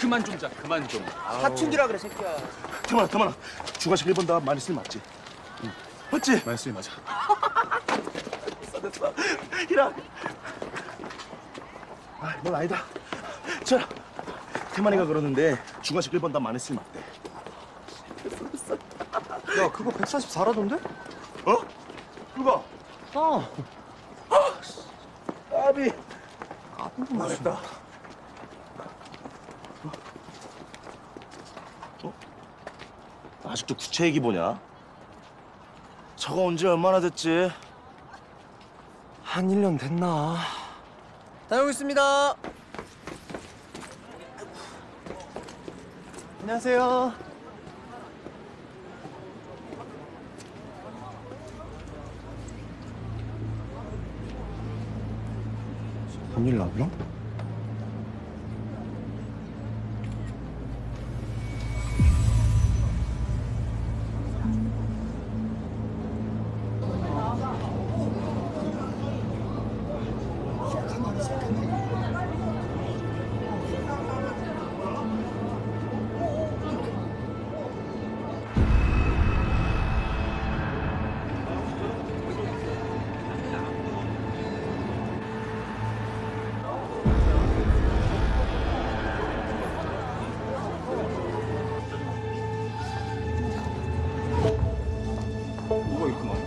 그만 좀 자, 그만 좀. 사춘기라 그래, 새끼야. 태만아. 중간식 1번 다 많이 쓰면 맞지? 응. 맞지? 많이 쓰니 맞아. 됐어. 이라. 넌 아니다. 자, 태만이가 그러는데 중간식 1번 다 많이 쓰면 맞대. 야, 그거 144라던데? 어? 누가? 까비. 망했다. 아직도 구체 얘기 보냐? 저거 언제 얼마나 됐지? 한 1년 됐나? 다녀오겠습니다. 안녕하세요. 뭔일 나나? 뭐가 있구만.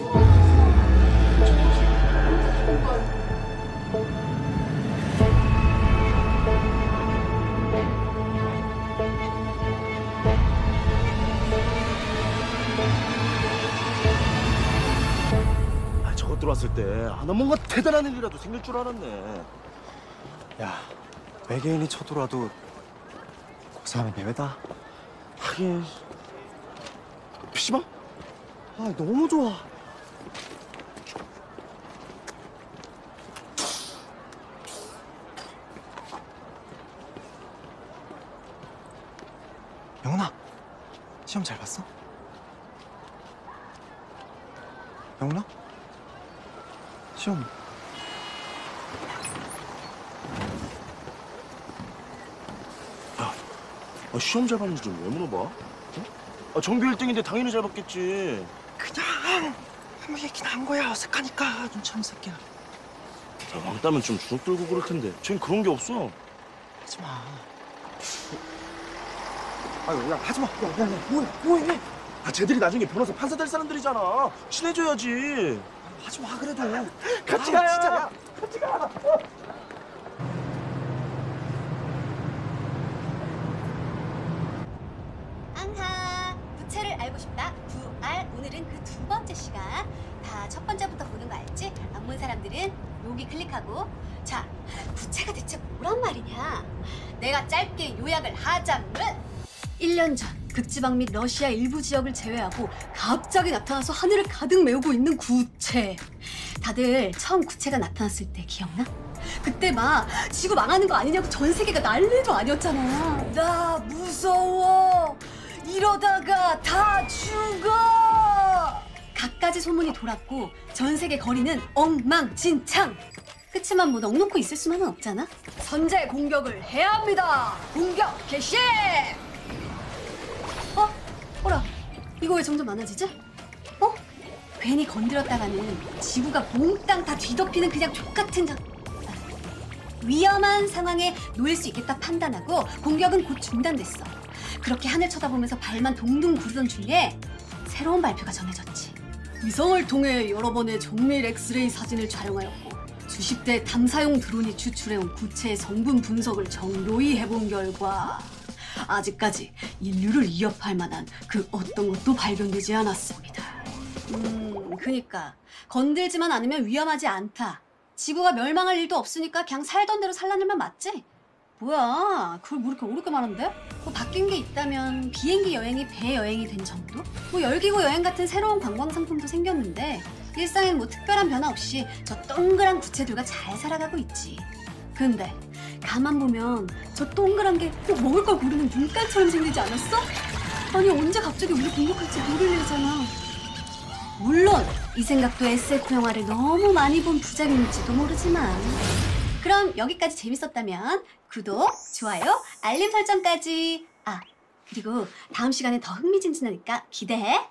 저것 들어왔을 때 나 뭔가 대단한 일이라도 생길 줄 알았네. 야, 외계인이 쳐들어와도 그 사람이 내외다. 하긴. PC방? 아, 너무 좋아. 영훈아, 시험 잘 봤어? 영훈아? 시험 시험 잘 봤는지 좀 왜 물어봐? 전교 1등인데 당연히 잘 봤겠지. 그냥 아무 얘기나 한 거야. 어색하니까 눈치 없는 새끼야. 왕따면 좀 주눅 들고 그럴 텐데 쟨 그런 게 없어. 하지 마. 아유, 야, 하지 마. 야, 뭐해? 쟤들이 나중에 변호사 판사 될 사람들이잖아. 친해져야지. 하지 마, 그래도. 같이 가요. 진짜, 야. 같이 가. 앙하, 부채를 알고 싶다. 9R. 오늘은 그 두 번째 시간. 다 첫 번째부터 보는 거 알지? 안 본 사람들은 여기 클릭하고. 자, 부채가 대체 뭐란 말이냐? 내가 짧게 요약을 하자면 1년 전 극지방 및 러시아 일부 지역을 제외하고 갑자기 나타나서 하늘을 가득 메우고 있는 구체. 다들 처음 구체가 나타났을 때 기억나? 그때 막 지구 망하는 거 아니냐고 전 세계가 난리도 아니었잖아. 나 무서워. 이러다가 다 죽어. 갖가지 소문이 돌았고 전 세계 거리는 엉망진창. 그치만 뭐 넋놓고 있을 수만은 없잖아. 선제 공격을 해야 합니다. 공격 개시. 어라, 이거 왜 점점 많아지지? 괜히 건드렸다가는 지구가 몽땅 다 뒤덮이는 그냥 족같은 위험한 상황에 놓일 수 있겠다 판단하고 공격은 곧 중단됐어. 그렇게 하늘 쳐다보면서 발만 동동 구르던 중에 새로운 발표가 전해졌지. 위성을 통해 여러 번의 정밀 엑스레이 사진을 촬영하였고 수십 대 탐사용 드론이 추출해온 구체의 성분 분석을 정교히 해본 결과 아직까지 인류를 위협할 만한 그 어떤 것도 발견되지 않았습니다. 그니까 건들지만 않으면 위험하지 않다. 지구가 멸망할 일도 없으니까 그냥 살던 대로 살라는 맞지? 뭐야, 그걸 뭐 이렇게 어렵게 말하는데? 뭐 바뀐 게 있다면 비행기 여행이 배 여행이 된 정도? 뭐 열기구 여행 같은 새로운 관광 상품도 생겼는데 일상엔 뭐 특별한 변화 없이 저 동그란 구체들과 잘 살아가고 있지. 근데 가만 보면 저 동그란 게 꼭 먹을 걸 고르는 눈깔처럼 생기지 않았어? 아니 언제 갑자기 우리 공격할지 모를 일이잖아. 물론 이 생각도 SF 영화를 너무 많이 본 부작용일지도 모르지만 그럼 여기까지 재밌었다면 구독, 좋아요, 알림 설정까지. 아, 그리고 다음 시간에 더 흥미진진하니까 기대해.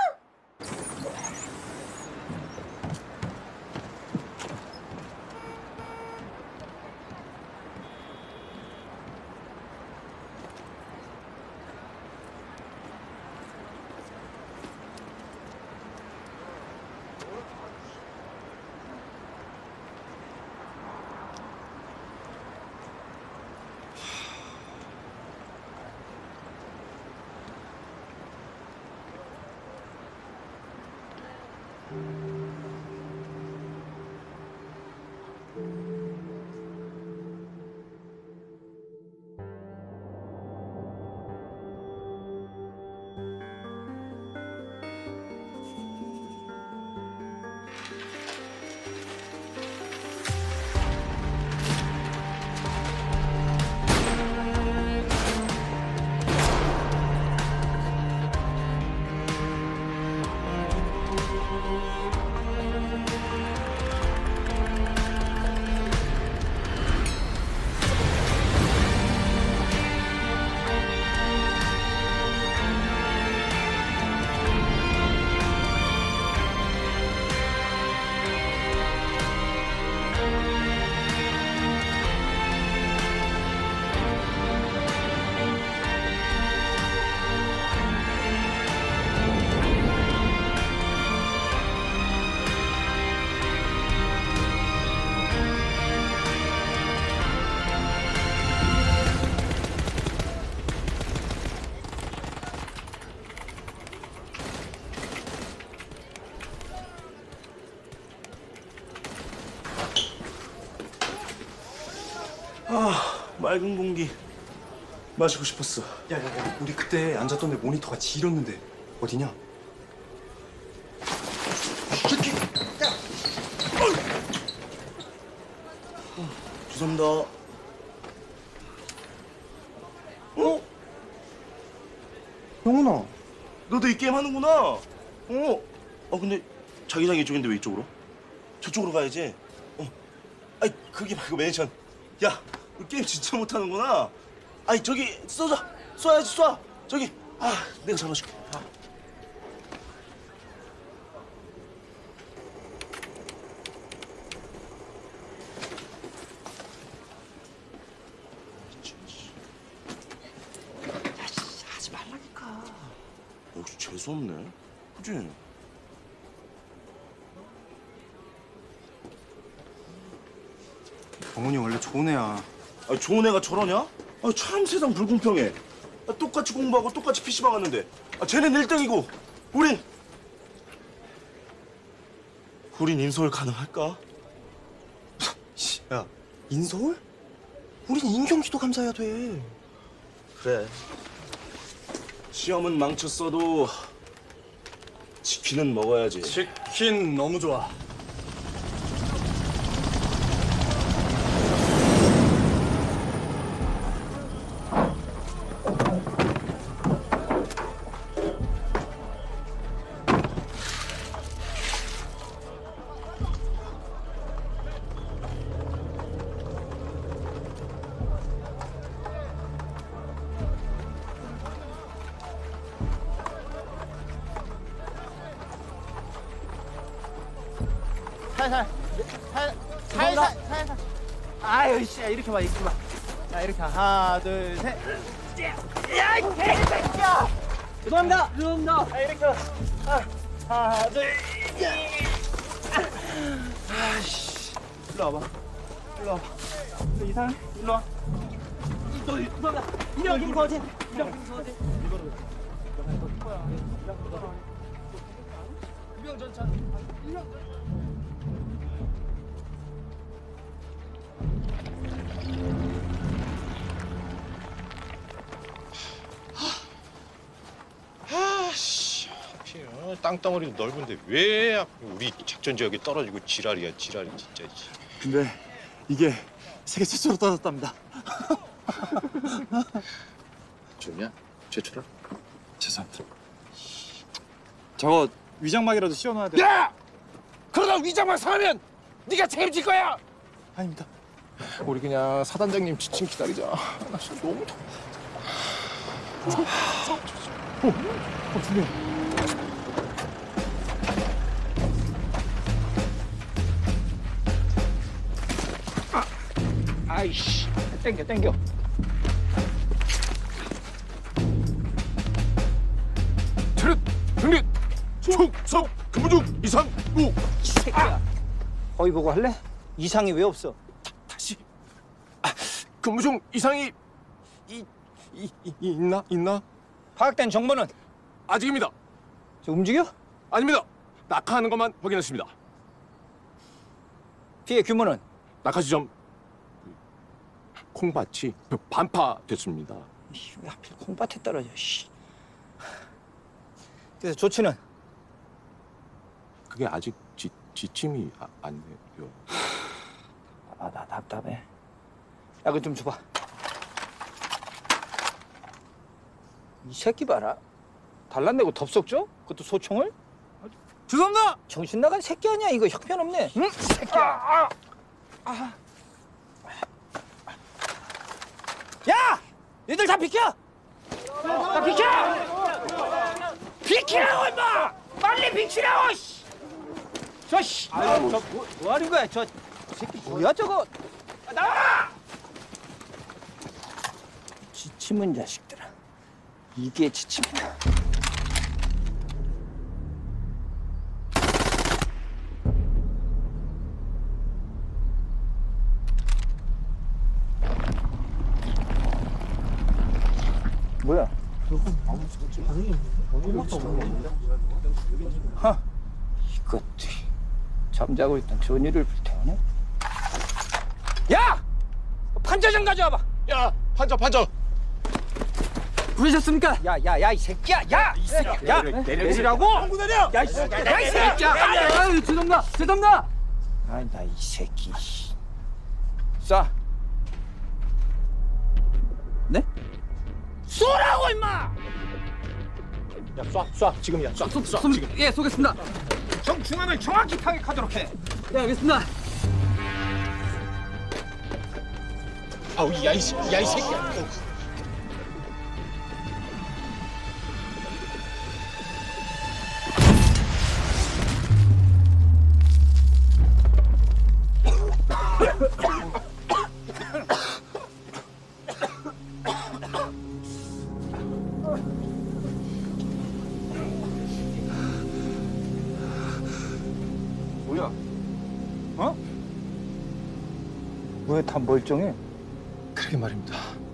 맑은 공기 마시고 싶었어. 야야야, 우리 그때 앉았던 데 모니터가 지렸는데 어디냐? 죄송합니다. 어? 영훈아, 너도 이 게임 하는구나. 근데 자기장 이쪽인데 왜 이쪽으로? 저쪽으로 가야지. 아이 그게 말고 매니션. 야, 너 게임 진짜 못하는구나. 아이 저기 쏘자. 쏴야지 쏴. 저기. 내가 잡아줄게. 하지 말라니까. 역시 재수없네. 그치? 영훈이 원래 좋은 애야. 좋은 애가 저러냐? 참 세상 불공평해. 똑같이 공부하고 똑같이 PC방 갔는데 쟤는 1등이고 우린 인서울 가능할까? 야, 인서울? 우린 인경기도 감사해야 돼. 그래. 시험은 망쳤어도 치킨은 먹어야지. 치킨 너무 좋아. 살살. 아유, 씨, 이렇게 봐, 이렇게 봐. 자, 이렇게 하나, 둘, 셋. 야, 이 개새끼야! 죄송합니다. 자, 이렇게 하나, 둘, 아씨, 일로 와봐. 너 이상해? 일로 와. 너 죄송합니다. 이명 김서진. 이명 전찬. 땅덩어리도 넓은데 왜 우리 작전 지역이 떨어지고 지랄이야 지랄이 진짜. 근데 이게 세계 최초로 떨어졌답니다. 좋냐? 최초라? 죄송합니다. 저거 위장막이라도 씌워놔야 돼. 야! 그러다 위장막 상하면 네가 책임질 거야. 아닙니다. 우리 그냥 사단장님 지침 기다리자. 나 진짜 너무 더워. 아이씨, 땡겨. 차렷! 경례! 총성! 근무중 이상무! 이 새끼야. 거기 보고 할래? 이상이 왜 없어? 다시. 근무중 이상이 있나? 파악된 정보는 아직입니다. 저 움직여? 아닙니다. 낙하하는 것만 확인했습니다. 피해 규모는 낙하 지점 콩밭이 반파됐습니다. 왜 하필 콩밭에 떨어져? 씨. 그래서 조치는 그게 아직 지침이 안 돼요. 나 답답해. 야, 그거 좀 줘봐. 이 새끼 봐라. 달란내고 덥석 줘? 그것도 소총을? 죄송합니다. 정신 나간 새끼 아니야? 이거 형편없네. 응? 새끼야. 야! 얘들 다 비켜! 다 비켜! 비키라고 임마! 빨리 비키라고! 씨! 저 씨! 뭐 하는 거야? 저 새끼 뭐야 저거? 나와! 지침은 자식들아. 이게 지침이다. 뭐야? 이것들이 잠자고 있던 전이를 불태우네. 야! 판자 좀 가져와봐. 야, 판자. 부르셨습니까? 야, 이 새끼야! 야! 이 새끼야! 야! 내리라고! 공부 내려. 야, 이 새끼야! 죄송합니다! 아, 나 이 새끼. 쏴. 네? 쏘라고, 임마! 야, 쏴. 지금이야. 쏴. 지금. 예, 쏘겠습니다. 정중앙을 정확히 타격하도록 해. 네, 알겠습니다. 아우, 야, 이 새끼야. 뭐야? 어? 왜 다 멀쩡해? 그러게 말입니다.